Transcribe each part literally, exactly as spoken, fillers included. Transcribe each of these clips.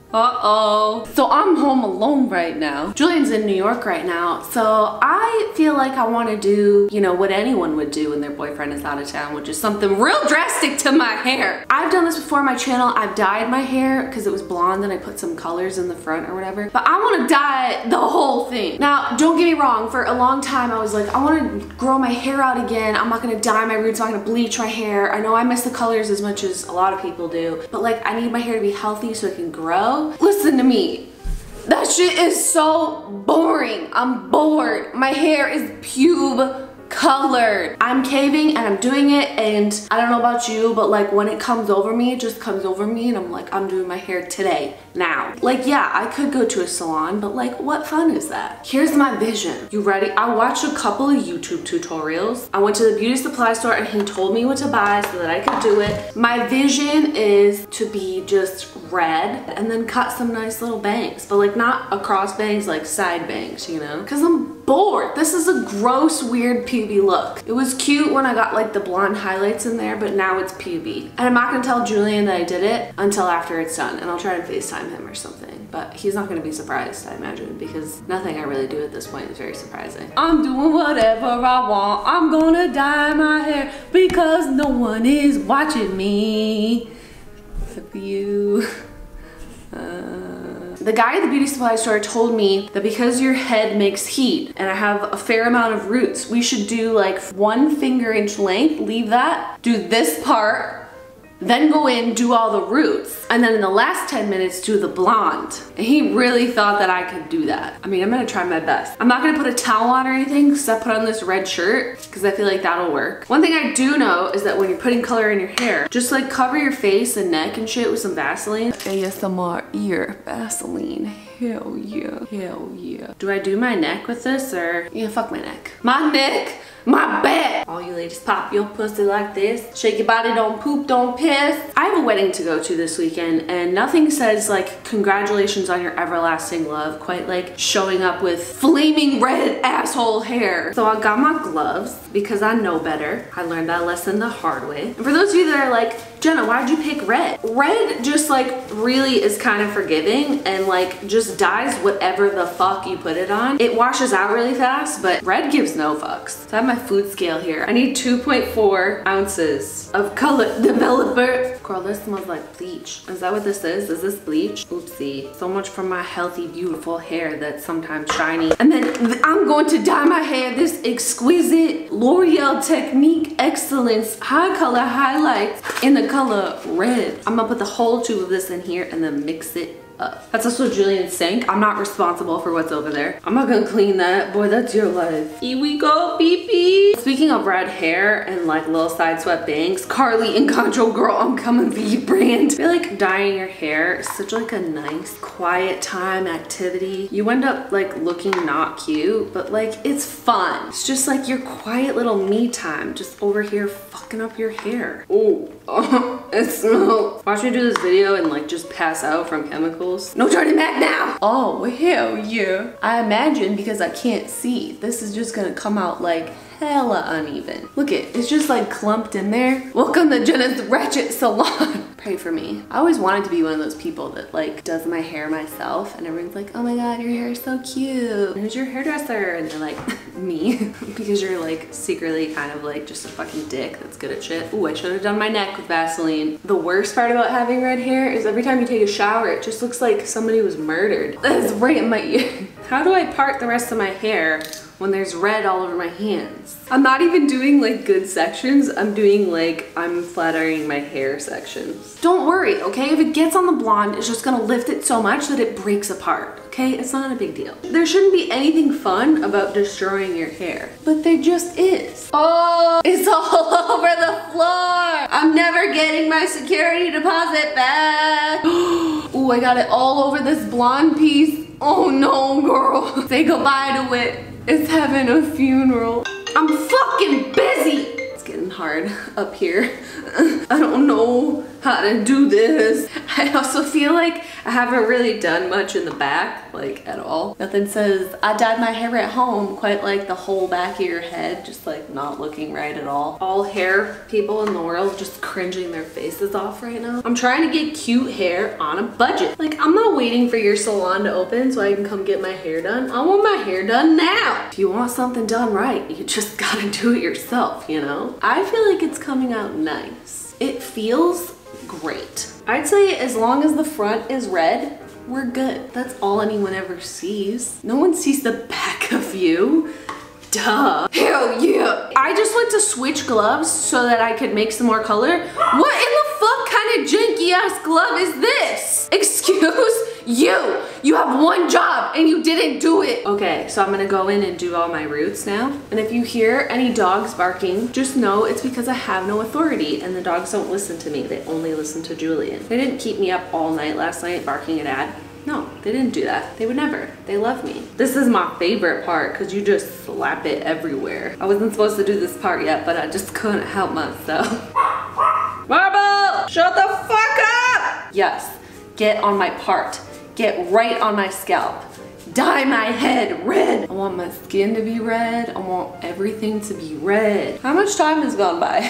Uh-oh. So I'm home alone right now. Julian's in New York right now. So I feel like I want to do, you know, what anyone would do when their boyfriend is out of town, which is something real drastic to my hair. I've done this before on my channel. I've dyed my hair because it was blonde and I put some colors in the front or whatever. But I want to dye the whole thing. Now, don't get me wrong. For a long time, I was like, I want to grow my hair out again. I'm not going to dye my roots. I'm not going to bleach my hair. I know I miss the colors as much as a lot of people do. But like, I need my hair to be healthy so it can grow. Listen to me. That shit is so boring. I'm bored. My hair is pube colored. I'm caving and I'm doing it, and I don't know about you, but like when it comes over me, it just comes over me and I'm like, I'm doing my hair today, now. Like, yeah, I could go to a salon, but like, what fun is that? Here's my vision. You ready? I watched a couple of YouTube tutorials. I went to the beauty supply store and he told me what to buy so that I could do it. My vision is to be just red and then cut some nice little bangs, but like not across bangs, like side bangs, you know? Cause I'm bored. This is a gross, weird puby look. It was cute when I got like the blonde highlights in there, but now it's puby. And I'm not gonna tell Julian that I did it until after it's done, and I'll try to FaceTime him or something. But he's not gonna be surprised, I imagine, because nothing I really do at this point is very surprising. I'm doing whatever I want. I'm gonna dye my hair because no one is watching me. Except for you. Uh, The guy at the beauty supply store told me that because your head makes heat and I have a fair amount of roots, we should do like one finger inch length, leave that, do this part, then go in, do all the roots, and then in the last ten minutes do the blonde. And he really thought that I could do that. I mean, I'm gonna try my best. I'm not gonna put a towel on or anything because I put on this red shirt because I feel like that'll work. One thing I do know is that when you're putting color in your hair, just like cover your face and neck and shit with some Vaseline. A S M R ear Vaseline. Hell yeah. Hell yeah. Do I do my neck with this or? Yeah, fuck my neck. My neck! My back! All you ladies, pop your pussy like this. Shake your body, don't poop, don't piss. I have a wedding to go to this weekend, and nothing says like congratulations on your everlasting love quite like showing up with flaming red asshole hair. So I got my gloves because I know better. I learned that lesson the hard way. And for those of you that are like, Jenna, why'd you pick red? Red just like really is kind of forgiving and like just dyes whatever the fuck you put it on. It washes out really fast, but red gives no fucks. So I have my food scale here. I need two point four ounces of color developer. Girl, this smells like bleach. Is that what this is? Is this bleach? Oopsie. So much for my healthy, beautiful hair that's sometimes shiny. And then I'm going to dye my hair this exquisite L'Oreal Technique Excellence high color highlights in the color red. I'm gonna put the whole tube of this in here and then mix it up. That's also Julian's sink. I'm not responsible for what's over there. I'm not gonna clean that. Boy, that's your life. Here we go, pee-pee. Speaking of red hair and like little side swept bangs, Carly and Control Girl, I'm coming for you brand. I feel like dyeing your hair is such like a nice quiet time activity. You end up like looking not cute, but like it's fun. It's just like your quiet little me time, just over here fucking up your hair. Oh, oh it smells. Watch me do this video and like just pass out from chemicals. No turning back now. Oh, hell yeah. I imagine because I can't see, this is just gonna come out like hella uneven. Look it, it's just like clumped in there. Welcome to Jenna's Ratchet Salon. Pray for me. I always wanted to be one of those people that like does my hair myself and everyone's like, oh my god, your hair is so cute. Who's your hairdresser? And they're like, me. Because you're like secretly kind of like just a fucking dick that's good at shit. Ooh, I should have done my neck with Vaseline. The worst part about having red hair is every time you take a shower, it just looks like somebody was murdered. That's right in my ear. How do I part the rest of my hair when there's red all over my hands? I'm not even doing like good sections. I'm doing like, I'm flat ironing my hair sections. Don't worry, okay? If it gets on the blonde, it's just gonna lift it so much that it breaks apart, okay? It's not a big deal. There shouldn't be anything fun about destroying your hair, but there just is. Oh, it's all over the floor. I'm never getting my security deposit back. Ooh, I got it all over this blonde piece. Oh no, girl. Say goodbye to it. It's having a funeral. I'm fucking busy. It's getting hard up here. I don't know how to do this. I also feel like I haven't really done much in the back, like at all. Nothing says, I dyed my hair at home, quite like the whole back of your head, just like not looking right at all. All hair people in the world just cringing their faces off right now. I'm trying to get cute hair on a budget. Like, I'm not waiting for your salon to open so I can come get my hair done. I want my hair done now. If you want something done right, you just gotta do it yourself, you know? I feel like it's coming out nice. It feels great. I'd say as long as the front is red, we're good. That's all anyone ever sees. No one sees the back of you. Duh. Hell yeah. I just went to switch gloves so that I could make some more color. What in the fuck kind of janky ass glove is this? Excuse you. You have one job and you didn't do it. Okay, so I'm gonna go in and do all my roots now. And if you hear any dogs barking, just know it's because I have no authority and the dogs don't listen to me. They only listen to Julian. They didn't keep me up all night last night barking at Ad. No, they didn't do that. They would never. They love me. This is my favorite part because you just slap it everywhere. I wasn't supposed to do this part yet, but I just couldn't help myself. Marble, shut the fuck up! Yes, get on my part. Get right on my scalp. Dye my head red. I want my skin to be red. I want everything to be red. How much time has gone by?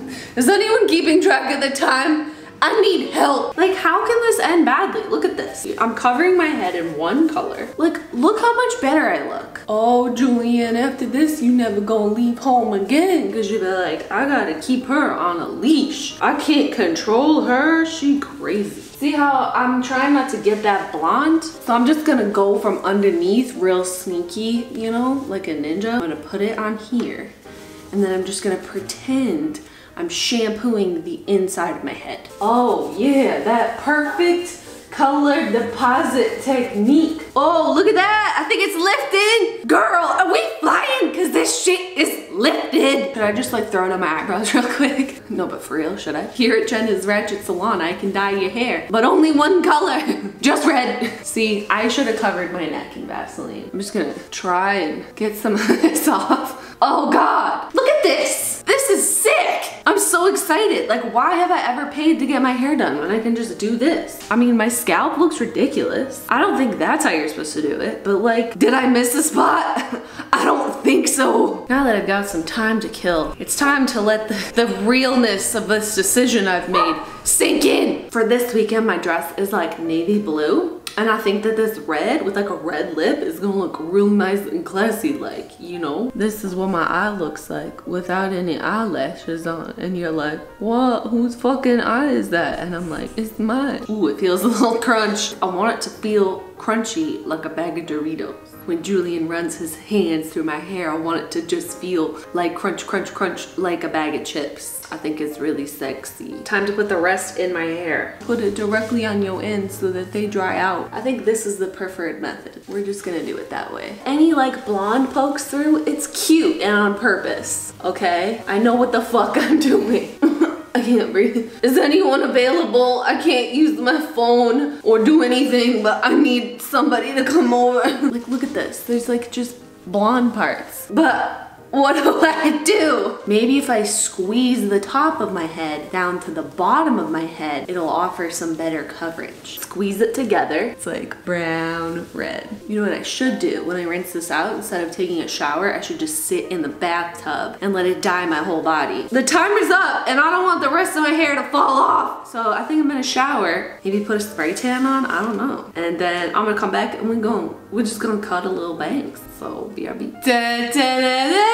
Is anyone keeping track of the time? I need help. Like, how can this end badly? Look at this. I'm covering my head in one color. Like, look how much better I look. Oh, Julian, after this, you never gonna leave home again. Cause you be like, I gotta keep her on a leash. I can't control her. She crazy. See how I'm trying not to get that blonde? So I'm just gonna go from underneath real sneaky, you know, like a ninja. I'm gonna put it on here. And then I'm just gonna pretend I'm shampooing the inside of my head. Oh yeah, that perfect color deposit technique. Oh, look at that. I think it's lifting. Girl, are we flying? Cause this shit is lifted. Should I just like throw it on my eyebrows real quick? No, but for real, should I? Here at Jenna's Ratchet Salon, I can dye your hair, but only one color, just red. See, I should have covered my neck in Vaseline. I'm just gonna try and get some of this off. Oh God, look at this. This is sick. I'm so excited. Like, why have I ever paid to get my hair done when I can just do this? I mean, my scalp looks ridiculous. I don't think that's how you're supposed to do it, but like, did I miss a spot? I don't think so. Now that I've got some time to kill, it's time to let the, the realness of this decision I've made sink in. For this weekend, my dress is like navy blue. And I think that this red with like a red lip is gonna look real nice and classy, like, you know? This is what my eye looks like without any eyelashes on. And you're like, what? Whose fucking eye is that? And I'm like, it's mine. Ooh, it feels a little crunch. I want it to feel crunchy like a bag of Doritos. When Julian runs his hands through my hair, I want it to just feel like crunch, crunch, crunch, like a bag of chips. I think it's really sexy. Time to put the rest in my hair. Put it directly on your ends so that they dry out. I think this is the preferred method. We're just gonna do it that way. Any like blonde pokes through, it's cute and on purpose, okay? I know what the fuck I'm doing. I can't breathe. Is anyone available? I can't use my phone or do anything, but I need somebody to come over. Like, look at this. There's like just blonde parts. But what do I do? Maybe if I squeeze the top of my head down to the bottom of my head, it'll offer some better coverage. Squeeze it together. It's like brown, red. You know what I should do when I rinse this out? Instead of taking a shower, I should just sit in the bathtub and let it dye my whole body. The timer's up and I don't want the rest of my hair to fall off. So I think I'm gonna shower. Maybe put a spray tan on, I don't know. And then I'm gonna come back and we're going, we're just gonna cut a little bangs. So B R B. Da, da, da, da.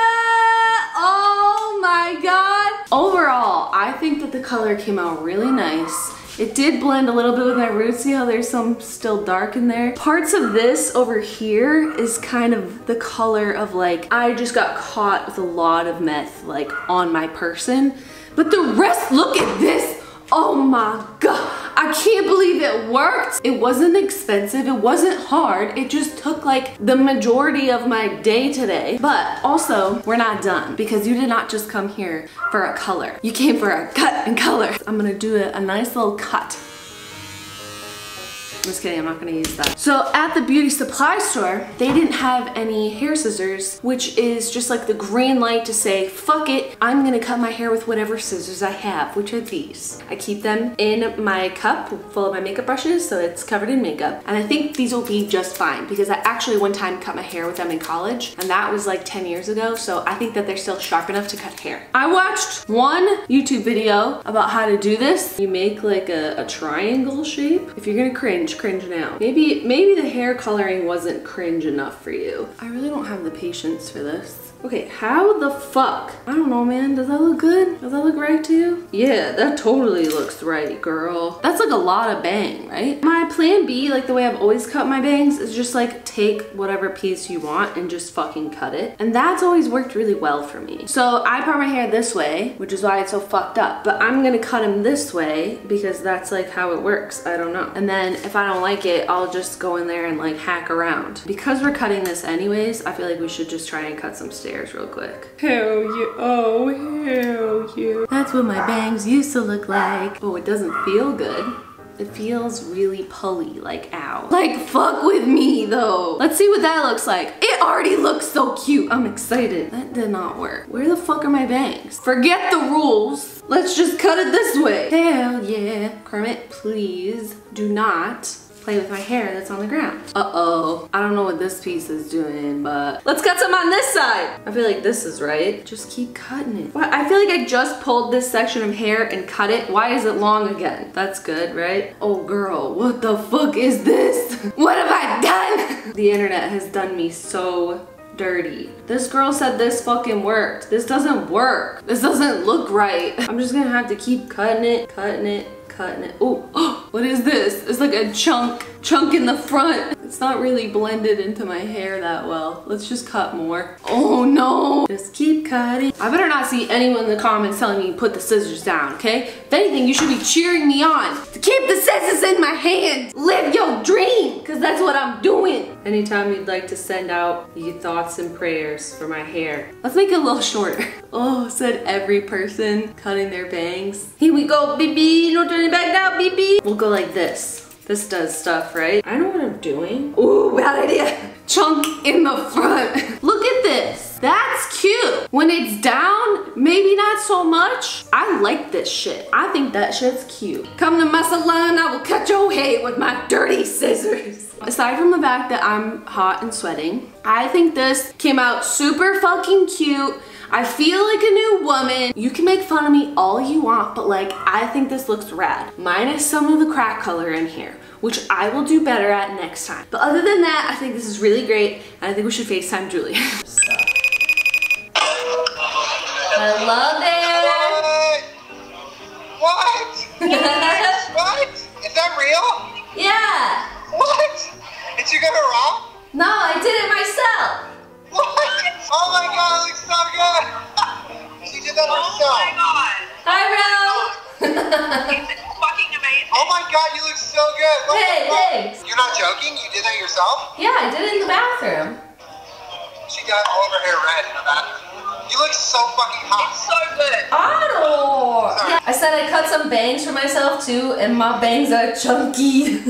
Oh my God. Overall, I think that the color came out really nice. It did blend a little bit with my roots. See how there's some still dark in there? Parts of this over here is kind of the color of like, I just got caught with a lot of meth like on my person. But the rest, look at this. Oh my God, I can't believe it worked. It wasn't expensive, it wasn't hard. It just took like the majority of my day today. But also, we're not done because you did not just come here for a color. You came for a cut and color. I'm gonna do a, a nice little cut. just kidding, I'm not gonna use that. So at the beauty supply store, they didn't have any hair scissors, which is just like the green light to say, fuck it, I'm gonna cut my hair with whatever scissors I have, which are these. I keep them in my cup full of my makeup brushes, so it's covered in makeup. And I think these will be just fine because I actually one time cut my hair with them in college, and that was like ten years ago, so I think that they're still sharp enough to cut hair. I watched one YouTube video about how to do this. You make like a, a triangle shape. If you're gonna cringe, cringe now. Maybe, maybe the hair coloring wasn't cringe enough for you. I really don't have the patience for this. Okay, how the fuck? I don't know, man. Does that look good? Does that look right to you? Yeah, that totally looks right, girl. That's like a lot of bang, right? My plan B, like the way I've always cut my bangs, is just like take whatever piece you want and just fucking cut it. And that's always worked really well for me. So I part my hair this way, which is why it's so fucked up. But I'm gonna cut them this way because that's like how it works. I don't know. And then if I don't like it, I'll just go in there and like hack around. Because we're cutting this anyways, I feel like we should just try and cut some stairs real quick. Hell yeah, oh hell yeah. That's what my bangs used to look like. Oh, it doesn't feel good. It feels really pulley, like ow. Like fuck with me though. Let's see what that looks like. It already looks so cute. I'm excited. That did not work. Where the fuck are my bangs? Forget the rules. Let's just cut it this way. Hell yeah. Kermit, please do not play with my hair that's on the ground. Uh-oh. I don't know what this piece is doing, but let's cut some on this side. I feel like this is right. Just keep cutting it. What? I feel like I just pulled this section of hair and cut it. Why is it long again? That's good, right? Oh girl, what the fuck is this? What have I done? The internet has done me so dirty. This girl said this fucking worked. This doesn't work. This doesn't look right. I'm just gonna have to keep cutting it, cutting it, cutting it. Oh, what is this? It's like a chunk, chunk in the front. It's not really blended into my hair that well. Let's just cut more. Oh no. Just keep cutting. I better not see anyone in the comments telling me put the scissors down, okay? If anything, you should be cheering me on to keep the scissors in my hand. Live your dream, because that's what I'm doing. Anytime you'd like to send out your thoughts and prayers for my hair. Let's make it a little shorter. Oh, said every person cutting their bangs. Here we go, baby. No turning back now, baby. We'll go like this. This does stuff, right? I know what I'm doing. Ooh, bad idea. Chunk in the front. Look at this. That's cute. When it's down, maybe not so much. I like this shit. I think that shit's cute. Come to my salon, I will cut your hair with my dirty scissors. Aside from the fact that I'm hot and sweating, I think this came out super fucking cute. I feel like a new woman. You can make fun of me all you want, but like, I think this looks rad. Minus some of the crack color in here, which I will do better at next time. But other than that, I think this is really great, and I think we should FaceTime Julie. Hello there. What? What? Is that real? Yeah. What? Did you get her wrong? No, I did it myself. What? Oh my god, it looks so good. She did that herself. Oh my god. Hi, Ro. It's fucking amazing. Oh my god, you look so good. What Hey, the fuck? thanks. You're not joking? You did that yourself? Yeah, I did it in the bathroom. She got all of her hair red in the bathroom. You look so fucking hot. It's so good. Otto. Yeah, I said I cut some bangs for myself too, and my bangs are chunky.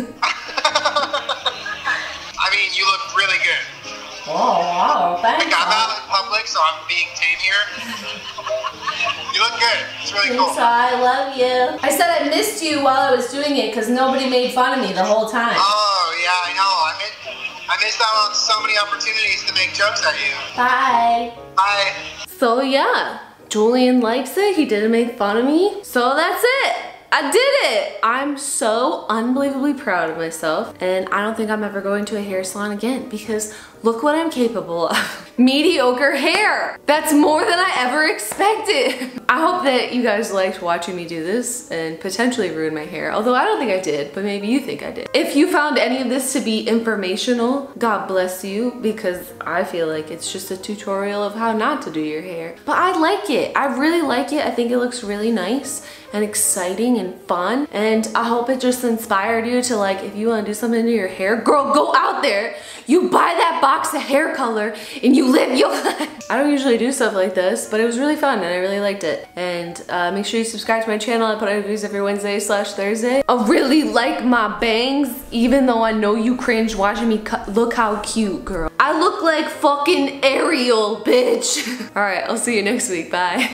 I mean, you look really good. Oh, wow, thanks. Like, I'm out in public, so I'm being tame here. You look good. It's really cool. Thanks, I love you. I said I missed you while I was doing it because nobody made fun of me the whole time. Oh, yeah, I know. I missed, I missed out on so many opportunities to make jokes at you. Bye. Bye. So yeah, Julian likes it. He didn't make fun of me. So that's it. I did it! I'm so unbelievably proud of myself, and I don't think I'm ever going to a hair salon again because look what I'm capable of. Mediocre hair! That's more than I ever expected. I hope that you guys liked watching me do this and potentially ruin my hair, although I don't think I did, but maybe you think I did. If you found any of this to be informational, God bless you, because I feel like it's just a tutorial of how not to do your hair. But I like it. I really like it. I think it looks really nice and exciting and fun, and I hope it just inspired you to, like, if you want to do something to your hair, girl, go out there, you buy that fox hair color and you live your life. I don't usually do stuff like this, but it was really fun and I really liked it. And uh, make sure you subscribe to my channel. I put out videos every Wednesday slash Thursday. I really like my bangs, even though I know you cringe watching me cut. Look how cute, girl. I look like fucking Ariel, bitch. All right, I'll see you next week. Bye.